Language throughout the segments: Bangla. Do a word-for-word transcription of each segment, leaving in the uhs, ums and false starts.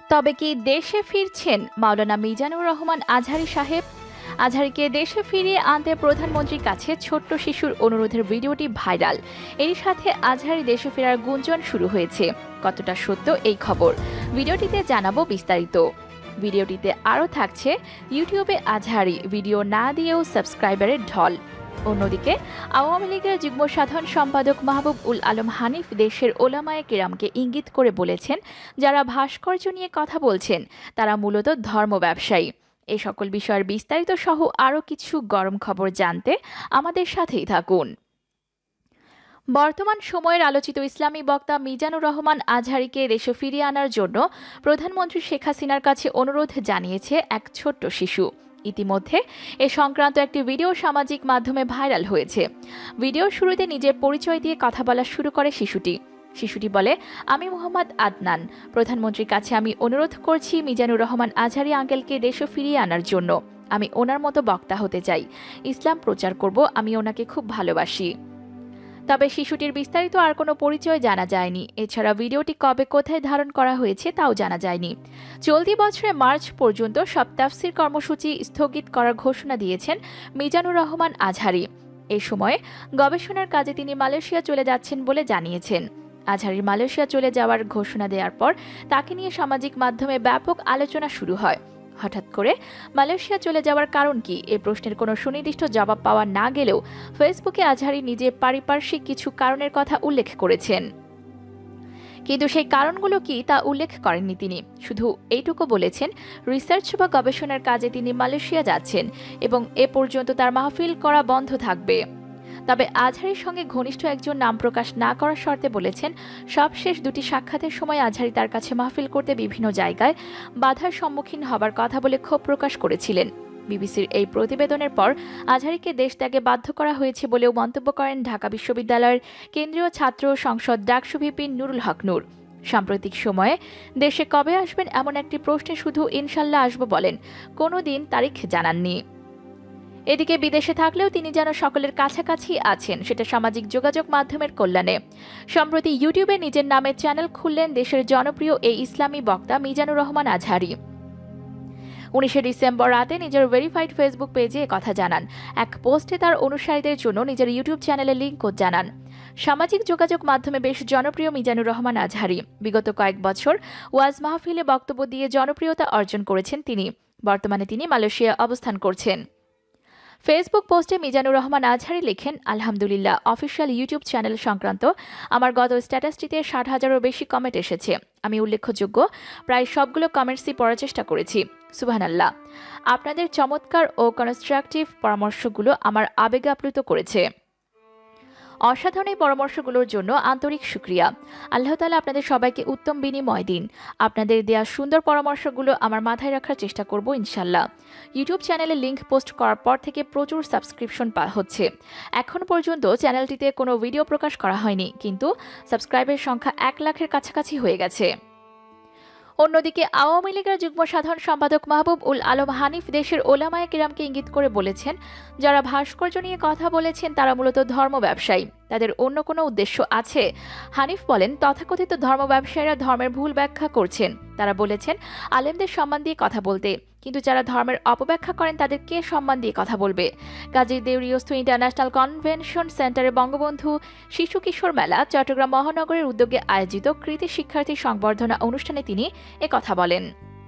তবে কি দেশে ফিরছেন মাওলানা মিজানুর রহমান আজহারী সাহেব? আজহারীকে দেশে ফিরিয়ে আনতে প্রধানমন্ত্রীর কাছে ছোট্ট শিশুর অনুরোধের ভিডিওটি ভাইরাল। এরই সাথে আজহারী দেশে ফেরার গুঞ্জন শুরু হয়েছে। কতটা সত্য এই খবর, ভিডিওটিতে জানাবো বিস্তারিত। ভিডিওটিতে আরও থাকছে ইউটিউবে আজহারী ভিডিও না দিয়েও সাবস্ক্রাইবারের ঢল। অন্যদিকে আওয়ামী লীগের যুগ্ম সাধারণ সম্পাদক মাহবুব উল আলম হানিফ দেশের ওলামায়ে কেরামকে ইঙ্গিত করে বলেছেন, যারা ভাস্কর্য নিয়ে কথা বলছেন তারা মূলত ধর্ম ব্যবসায়ী। এই সকল বিষয়ের বিস্তারিত সহ আরও কিছু গরম খবর জানতে আমাদের সাথেই থাকুন। বর্তমান সময়ের আলোচিত ইসলামী বক্তা মিজানুর রহমান আজহারীকে দেশে ফিরিয়ে আনার জন্য প্রধানমন্ত্রী শেখ হাসিনার কাছে অনুরোধ জানিয়েছে এক ছোট্ট শিশু। ইতিমধ্যে এ সংক্রান্ত একটি ভিডিও সামাজিক মাধ্যমে ভাইরাল হয়েছে। ভিডিওর শুরুতে নিজের পরিচয় দিয়ে কথা বলা শুরু করে শিশুটি। শিশুটি বলে, আমি মোহাম্মদ আদনান। প্রধানমন্ত্রীর কাছে আমি অনুরোধ করছি মিজানুর রহমান আজহারী আঙ্কেলকে দেশে ফিরিয়ে আনার জন্য। আমি ওনার মতো বক্তা হতে চাই, ইসলাম প্রচার করব, আমি ওনাকে খুব ভালোবাসি। তবে শিশুটির বিস্তারিত আর কোনো পরিচয় জানা যায়নি। এছাড়া ভিডিওটি কবে কোথায় ধারণ করা হয়েছে তাও জানা যায়নি। চলতি বছরের মার্চ পর্যন্ত সব তাফসির কর্মসূচি স্থগিত করার ঘোষণা দিয়েছেন মিজানুর রহমান আজহারী। এ সময় গবেষণার কাজে তিনি মালয়েশিয়া চলে যাচ্ছেন বলে জানিয়েছেন। আজহারীর মালয়েশিয়া চলে যাওয়ার ঘোষণা দেওয়ার পর তাকে নিয়ে সামাজিক মাধ্যমে ব্যাপক আলোচনা শুরু হয়। হঠাৎ করে মালয়েশিয়া চলে যাওয়ার কারণ কি, এ প্রশ্নের কোনো সুনির্দিষ্ট জবাব পাওয়া না গেলেও ফেসবুকে আজহারী নিজে পারিপার্শ্বিক কিছু কারণের কথা উল্লেখ করেছেন। কিন্তু সেই কারণগুলো কি তা উল্লেখ করেননি তিনি। শুধু এইটুকু বলেছেন, রিসার্চ বা গবেষণার কাজে তিনি মালয়েশিয়া যাচ্ছেন এবং এ পর্যন্ত তার মাহফিল করা বন্ধ থাকবে। তবে আজহারীর সঙ্গে ঘনিষ্ঠ একজন নাম প্রকাশ না করার শর্তে বলেছেন, সবশেষ দুটি সাক্ষাতের সময় আজহারী তার কাছে মাহফিল করতে বিভিন্ন জায়গায় বাধার সম্মুখীন হবার কথা বলে ক্ষোভ প্রকাশ করেছিলেন। বিবিসির এই প্রতিবেদনের পর আজহারীকে দেশ ত্যাগে বাধ্য করা হয়েছে বলেও মন্তব্য করেন ঢাকা বিশ্ববিদ্যালয়ের কেন্দ্রীয় ছাত্র সংসদ ডাকসু ভিপি নুরুল হক নূর। সাম্প্রতিক সময়ে দেশে কবে আসবেন এমন একটি প্রশ্নে শুধু ইনশাল্লাহ আসব বলেন, কোনো দিন তারিখ জানাননি। এদিকে বিদেশে থাকলেও তিনি যেন সকলের কাছাকাছি আছেন, সেটা সামাজিক যোগাযোগ মাধ্যমের কল্যাণে। সম্প্রতি ইউটিউবে নিজের নামে চ্যানেল খুললেন দেশের জনপ্রিয় এই ইসলামী বক্তা মিজানুর রহমান আজহারী। উনিশে ডিসেম্বর রাতে নিজের ভেরিফাইড ফেসবুক পেজে কথা জানান। এক পোস্টে তার অনুসারীদের জন্য নিজের ইউটিউব চ্যানেলের লিঙ্কও জানান। সামাজিক যোগাযোগ মাধ্যমে বেশ জনপ্রিয় মিজানুর রহমান আজহারী বিগত কয়েক বছর ওয়াজ মাহফিলে বক্তব্য দিয়ে জনপ্রিয়তা অর্জন করেছেন তিনি। বর্তমানে তিনি মালয়েশিয়া অবস্থান করছেন। ফেসবুক পোস্টে মিজানুর রহমান আজহারী লেখেন, আলহামদুলিল্লাহ, অফিসিয়াল ইউটিউব চ্যানেল সংক্রান্ত আমার গত স্ট্যাটাসটিতে ষাট হাজারও বেশি কমেন্ট এসেছে। আমি উল্লেখযোগ্য প্রায় সবগুলো কমেন্টসই পড়ার চেষ্টা করেছি। সুবহানাল্লাহ, আপনাদের চমৎকার ও কনস্ট্রাকটিভ পরামর্শগুলো আমার আবেগে আপ্লুত করেছে। অসাধারণ এই পরামর্শগুলোর জন্য আন্তরিক শুকরিয়া। আল্লাহ তাআলা আপনাদের সবাইকে উত্তম বিনিময় দিন। আপনাদের দেয়া সুন্দর পরামর্শগুলো আমার মাথায় রাখার চেষ্টা করব ইনশাল্লাহ। ইউটিউব চ্যানেলে লিংক পোস্ট করার পর থেকে প্রচুর সাবস্ক্রিপশন হচ্ছে। এখন পর্যন্ত চ্যানেলটিতে কোনো ভিডিও প্রকাশ করা হয়নি, কিন্তু সাবস্ক্রাইবের সংখ্যা এক লাখের কাছাকাছি হয়ে গেছে। অন্যদিকে আওয়ামী লীগের যুগ্ম সাধারণ সম্পাদক মাহবুব উল আলম হানিফ দেশের ওলামায়ে কেরামকে ইঙ্গিত করে বলেছেন, যারা ভাস্কর্য নিয়ে কথা বলেছেন তারা মূলত ধর্ম ব্যবসায়ী, তাদের অন্য কোনো উদ্দেশ্য আছে। হানিফ বলেন, তথাকথিত ধর্ম ব্যবসায়ীরা ধর্মের ভুল ব্যাখ্যা করছেন। তারা বলেছেন আলেমদের সম্মান দিয়ে কথা বলতে, কিন্তু যারা ধর্মের অপব্যাখ্যা করেন তাদের কে সম্মান দিয়ে কথা বলবে। কাজী দেউরিয়স্থ ইন্টারন্যাশনাল কনভেনশন সেন্টারে বঙ্গবন্ধু শিশু কিশোর মেলা চট্টগ্রাম মহানগরের উদ্যোগে আয়োজিত কৃতি শিক্ষার্থী সংবর্ধনা অনুষ্ঠানে তিনি একথা বলেন।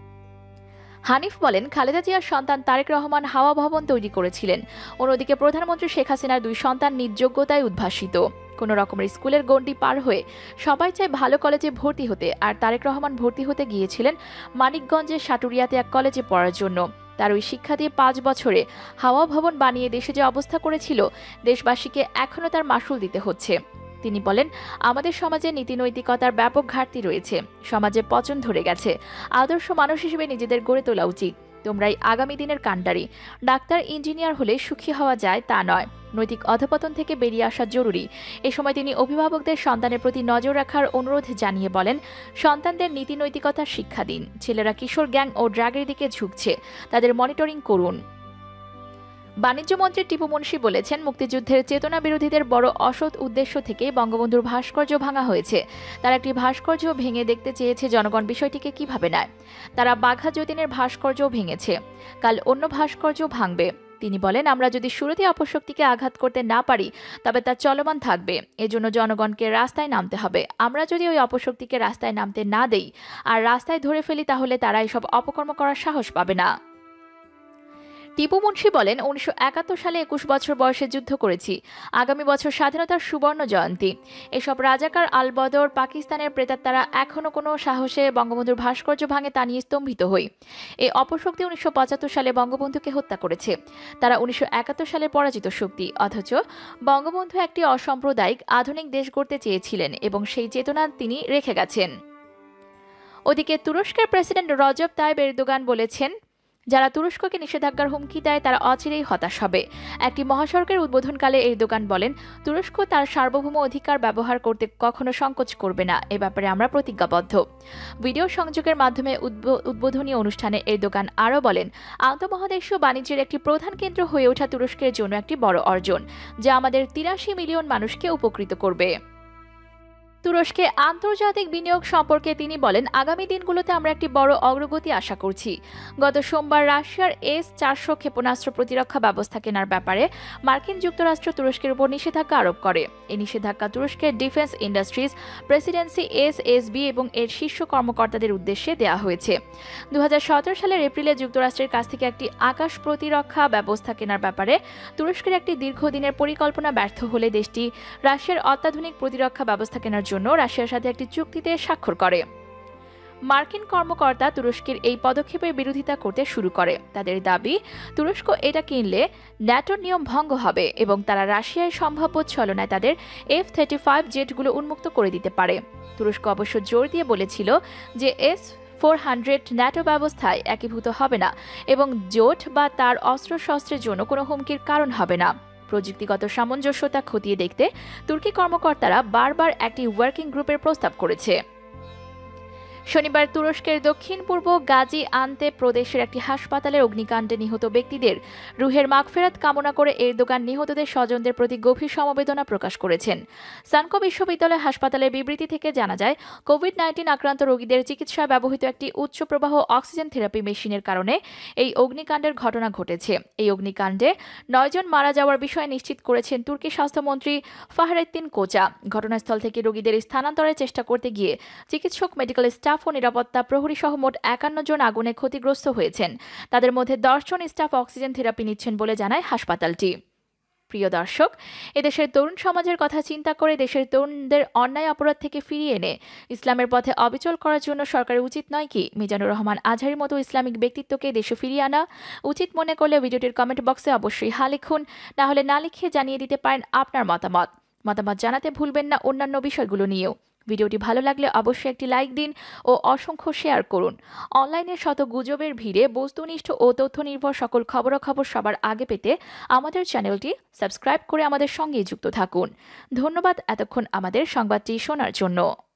হানিফ বলেন, খালেদা জিয়ার সন্তান তারেক রহমান হাওয়া ভবন তৈরি করেছিলেন। অন্যদিকে প্রধানমন্ত্রী শেখ হাসিনার দুই সন্তান নিজ যোগ্যতায় উদ্ভাসিত। কোনো রকমের স্কুলের গণ্ডি পার হয়ে সবাই চায় ভালো কলেজে ভর্তি হতে, আর তারেক রহমান ভর্তি হতে গিয়েছিলেন মানিকগঞ্জের সাটুরিয়াতে এক কলেজে পড়ার জন্য। তার ওই শিক্ষা দিয়ে পাঁচ বছরে হাওয়া ভবন বানিয়ে দেশে যে অবস্থা করেছিল, দেশবাসীকে এখনও তার মাসুল দিতে হচ্ছে। তিনি বলেন, আমাদের সমাজে নীতিনৈতিকতার ব্যাপক ঘাটতি রয়েছে, সমাজে পচন ধরে গেছে। আদর্শ মানুষ হিসেবে নিজেদের গড়ে তোলা উচিত। তোমরাই আগামী দিনের কাণ্ডারি। ডাক্তার ইঞ্জিনিয়ার হলে সুখী হওয়া যায় তা নয়, নৈতিক অধপতন থেকে বেরিয়ে আসা জরুরি। এ সময় তিনি অভিভাবকদের সন্তানের প্রতি নজর রাখার অনুরোধ জানিয়ে বলেন, সন্তানদের নীতি নৈতিকতার শিক্ষা দিন। ছেলেরা কিশোর গ্যাং ও ড্রাগের দিকে ঝুঁকছে, তাদের মনিটরিং করুন। বাণিজ্যমন্ত্রী টিপু মুনশি বলেছেন, মুক্তিযুদ্ধের চেতনা বিরোধীদের বড় অসৎ উদ্দেশ্য থেকে বঙ্গবন্ধুর ভাস্কর্য ভাঙা হয়েছে। তারা একটি ভাস্কর্য ভেঙে দেখতে চেয়েছে জনগণ বিষয়টিকে কিভাবে নেয়। তারা বাঘা যতীনের ভাস্কর্য ভেঙেছে, কাল অন্য ভাস্কর্য ভাঙবে। তিনি বলেন, আমরা যদি শুরুতে অপশক্তিকে আঘাত করতে না পারি তবে তা চলমান থাকবে। এজন্য জনগণকে রাস্তায় নামতে হবে। আমরা যদি ওই অপশক্তিকে রাস্তায় নামতে না দেই আর রাস্তায় ধরে ফেলি তাহলে তারা এসব অপকর্ম করার সাহস পাবে না। টিপু মুনশি বলেন, উনিশশো একাত্তর সালে একুশ বছর বয়সে যুদ্ধ করেছি। আগামী বছর স্বাধীনতার সুবর্ণ জয়ন্তী। এসব রাজাকার আলবদর পাকিস্তানের প্রেতাত্মারা এখনও কোনো সাহসে বঙ্গবন্ধুর ভাস্কর্য ভাঙে তা নিয়ে স্তম্ভিত হই। এই অপশক্তি উনিশশো পঁচাত্তর সালে বঙ্গবন্ধুকে হত্যা করেছে। তারা উনিশশো একাত্তর সালে পরাজিত শক্তি, অথচ বঙ্গবন্ধু একটি অসাম্প্রদায়িক আধুনিক দেশ গড়তে চেয়েছিলেন এবং সেই চেতনা তিনি রেখে গেছেন। ওদিকে তুরস্কের প্রেসিডেন্ট রজব তাইব এরদোগান বলেছেন, যারা তুরস্ককে নিষেধাজ্ঞার হুমকি দেয় তারা অচিরেই হতাশ হবে। একটি মহাসড়কের উদ্বোধনকালে এরদোগান বলেন, তুরস্ক তার সার্বভৌম অধিকার ব্যবহার করতে কখনো সংকোচ করবে না। এ ব্যাপারে আমরা প্রতিজ্ঞাবদ্ধ। ভিডিও সংযোগের মাধ্যমে উদ্বোধনী অনুষ্ঠানে এরদোগান আরও বলেন, আন্তঃমহাদেশীয় বাণিজ্যের একটি প্রধান কেন্দ্র হয়ে ওঠা তুরস্কের জন্য একটি বড় অর্জন, যা আমাদের তিরাশি মিলিয়ন মানুষকে উপকৃত করবে। তুরস্কে আন্তর্জাতিক বিনিয়োগ সম্পর্কে তিনি বলেন, আগামী দিনগুলোতে আমরা একটি বড় অগ্রগতি আশা করছি। গত সোমবার রাশিয়ার এস চারশো ক্ষেপণাস্ত্র প্রতিরক্ষা ব্যবস্থা কেনার ব্যাপারে মার্কিন যুক্তরাষ্ট্র তুরস্কের উপর নিষেধাজ্ঞা আরোপ করে। এই নিষেধাজ্ঞা তুরস্কের defence industries presidency S S B এবং এর শীর্ষ কর্মকর্তাদের উদ্দেশ্যে দেওয়া হয়েছে। দু হাজার সতেরো সালের এপ্রিলে যুক্তরাষ্ট্রের কাছ থেকে একটি আকাশ প্রতিরক্ষা ব্যবস্থা কেনার ব্যাপারে তুরস্কের একটি দীর্ঘদিনের পরিকল্পনা ব্যর্থ হলে দেশটি রাশিয়ার অত্যাধুনিক প্রতিরক্ষা ব্যবস্থা কেনার জন্য রাশিয়ার সাথে একটি চুক্তিতে স্বাক্ষর করে। মার্কিন কর্মকর্তা তুরস্কের এই পদক্ষেপের বিরোধিতা করতে শুরু করে। তাদের দাবি, তুরস্ক এটা কিনলে ন্যাটোর নিয়ম ভঙ্গ হবে এবং তারা রাশিয়ায় সম্ভাব্য ছলনায় তাদের এফ থার্টি ফাইভ জেটগুলো উন্মুক্ত করে দিতে পারে। তুরস্ক অবশ্য জোর দিয়ে বলেছিল যে এস ফোর হান্ড্রেড ন্যাটো ব্যবস্থায় একীভূত হবে না এবং জোট বা তার অস্ত্রশস্ত্রের জন্য কোনো হুমকির কারণ হবে না। প্রযুক্তিগত সামঞ্জস্যতা খতিয়ে দেখতে তুর্কি কর্মকর্তারা বারবার একটি ওয়ার্কিং গ্রুপের প্রস্তাব করেছে। শনিবার তুরস্কের দক্ষিণ পূর্ব গাজী আন্তে প্রদেশের একটি হাসপাতালের অগ্নিকাণ্ডে নিহত ব্যক্তিদের রুহের মাগফিরাত কামনা করে এরদোগান নিহতদের স্বজনদের প্রতি গভীর সমবেদনা প্রকাশ করেছেন। সানকো বিশ্ববিদ্যালয় হাসপাতালের বিবৃতি থেকে জানা যায়, কোভিড নাইন্টিন আক্রান্ত রোগীদের চিকিৎসায় ব্যবহৃত একটি উচ্চ প্রবাহ অক্সিজেন থেরাপি মেশিনের কারণে এই অগ্নিকাণ্ডের ঘটনা ঘটেছে। এই অগ্নিকাণ্ডে নয়জন মারা যাওয়ার বিষয়ে নিশ্চিত করেছেন তুর্কি স্বাস্থ্যমন্ত্রী ফাহরেদ্দিন কোচা। ঘটনাস্থল থেকে রোগীদের স্থানান্তরের চেষ্টা করতে গিয়ে চিকিৎসক, মেডিকেল স্টাফ ও নিরাপত্তা প্রহরী সহ মোট একান্ন জন আগুনে ক্ষতিগ্রস্ত হয়েছেন। তাদের মধ্যে দশ জন স্টাফ অক্সিজেন থেরাপি নিচ্ছেন বলে জানায় হাসপাতালটি। প্রিয় দর্শক, এদেশের তরুণ সমাজের কথা চিন্তা করে দেশের তরুণদের অন্যায় অপরাধ থেকে ফিরিয়ে এনে ইসলামের পথে অবিচল করার জন্য সরকারের উচিত নয় কি মিজানুর রহমান আজহারির মতো ইসলামিক ব্যক্তিত্বকে দেশে ফিরিয়ে আনা? উচিত মনে করলে ভিডিওটির কমেন্ট বক্সে অবশ্যই হা লিখুন, না হলে না লিখে জানিয়ে দিতে পারেন আপনার মতামত। মতামত জানাতে ভুলবেন না অন্যান্য বিষয়গুলো নিয়েও। ভিডিওটি ভালো লাগলে অবশ্যই একটি লাইক দিন ও অসংখ্য শেয়ার করুন। অনলাইনে শত গুজবের ভিড়ে বস্তুনিষ্ঠ ও তথ্য নির্ভর সকল খবরাখবর সবার আগে পেতে আমাদের চ্যানেলটি সাবস্ক্রাইব করে আমাদের সঙ্গেই যুক্ত থাকুন। ধন্যবাদ এতক্ষণ আমাদের সংবাদটি শোনার জন্য।